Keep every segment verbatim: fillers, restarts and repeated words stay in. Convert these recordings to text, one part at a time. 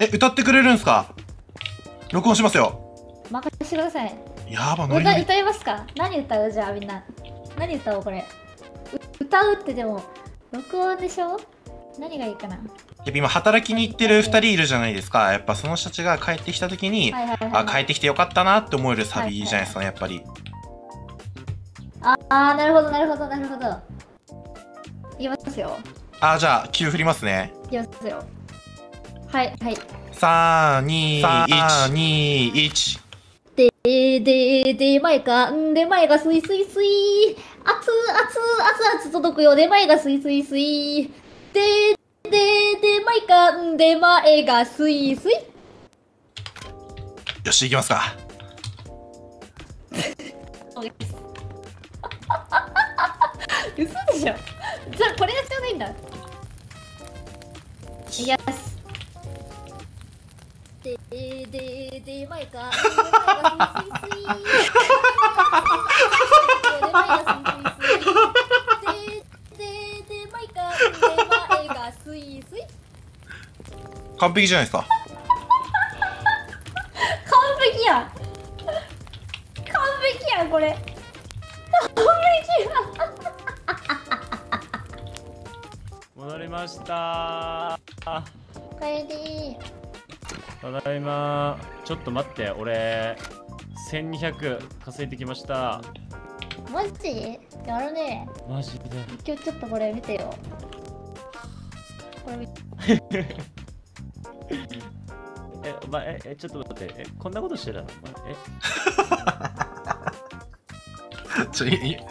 え、歌ってくれるんすか？録音しますよ。 任せてください。 やば、ノリノリ。 歌歌いますか？何歌う？じゃあみんな何歌おうこれ。う歌うってでも録音でしょ？何がいいかな。 やっぱ今働きに行ってるふたりいるじゃないですか。やっぱその人たちが帰ってきた時に、 はいはいはいはい、 あ、帰ってきてよかったなって思えるサビじゃないですかね、やっぱり。 ああー、なるほどなるほどなるほど。いきますよ。 あ、じゃあ急振りますね。 いきますよ。はいはい。 さんにいち。 ででで前かんで前がスイスイスイ、熱々熱々届くよ。で前がスイスイスイ、ででで前かんで前がスイスイ。 よし、行きますか。 嘘でしょ。じゃあこれがちょうどいいんだ。いきます。ででで前かんで前がスイスイスイ、で前がスイスイスイ、ででで前かんで前がスイスイ。 完璧じゃないですか。 完璧やん。完璧やんこれ。完璧やん。 戻りました。 おかえり。 ただいま。ちょっと待って、俺せんにひゃく稼いできました。 マジ？やるね。 マジで。 今日ちょっとこれ見てよ。これ見て。 え、お前、え、ちょっと待って、え、こんなことしてたの？お前、えちょ、いい。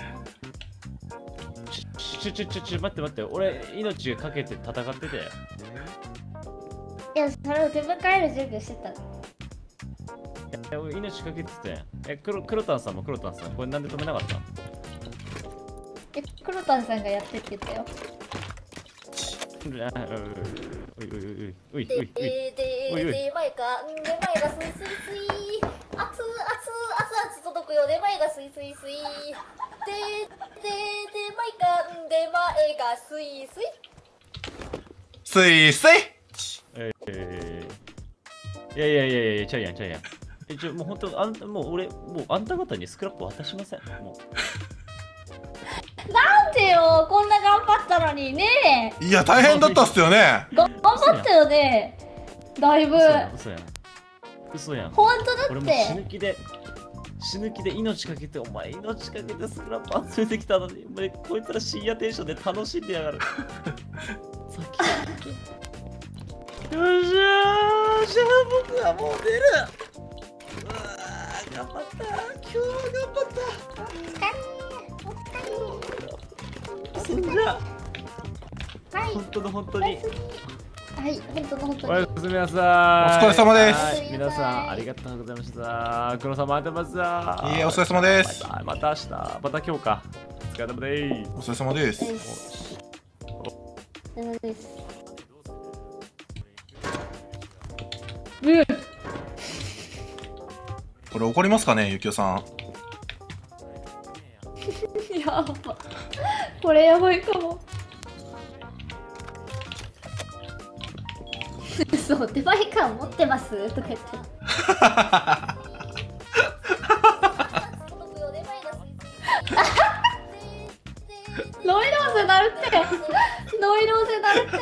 ちょちょちょちょ待って待って、俺命かけて戦ってて。 いや、それを自分帰る準備をしてた。 いや、俺命かけてて。え、クロ、クロタンさんもクロタンさん、これなんで止めなかった？ え、クロタンさんがやってって言ったよ。 おいおいおいおいおいおいおいでででで前かんで前がスイスイスイ、熱々熱々届くよ。で前がスイスイスイ、ででで前かんで前がスイスイ。 スイスイ。 えー、いやいやいやいや、ちゃうやんちゃうやん。え、ちょ、もうほんと、あんもう俺、もうあんた方にスクラップ渡しません。もう。 なんでよ、こんな頑張ったのにね。 いや、大変だったっすよね。 が頑張ったよね。だいぶ。 嘘やん、嘘やん。嘘やん。 本当だって。 俺も死ぬ気で、死ぬ気で命かけて、お前命かけてスクラップ集めてきたのに、お前こいつら深夜テンションで楽しんでやがる。さっき。よっしゃー、じゃあ僕はもう出る。うわー、頑張った。今日は頑張った。そんじゃ、 はい。 本当の本当に。 はい、本当の本当に。 おやすみなさい。 お疲れ様です。 はい、皆さんありがとうございました。黒さん待ってます。 いいえ、お疲れ様です。 また明日、また今日か。お疲れ様です。 お疲れ様です。 お疲れ様です。 これ怒りますかね、ゆきおさん。 やば。これやばいかも。そう、デバイカー持ってますとか言って。ノイローゼなるって。ノイローゼなるって。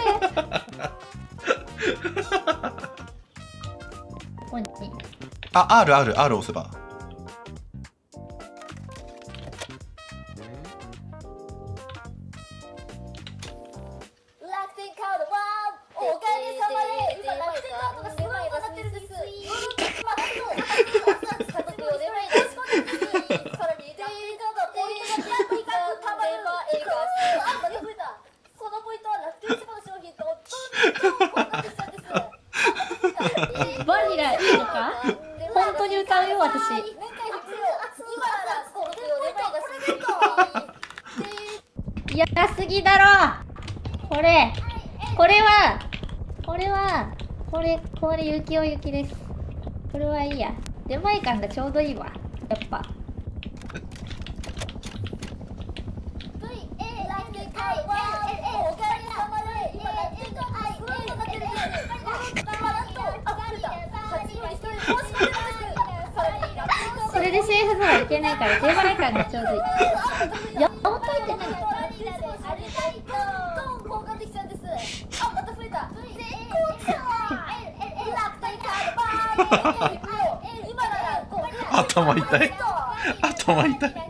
ここに。 あ、R、R、R 押せば。 バニラいいのか？本当に歌うよ私。いやすぎだろ。これこれはこれはこれこれゆきおゆきです。これはいいや。出前感がちょうどいいわ。やっぱ。 いけないから手前感がちょうどいい。やっといてない。 あれないとドン交換できちゃうんです。あ、また増えた。絶好調。え、楽天カードバー。今ならこう。 頭痛い頭痛い。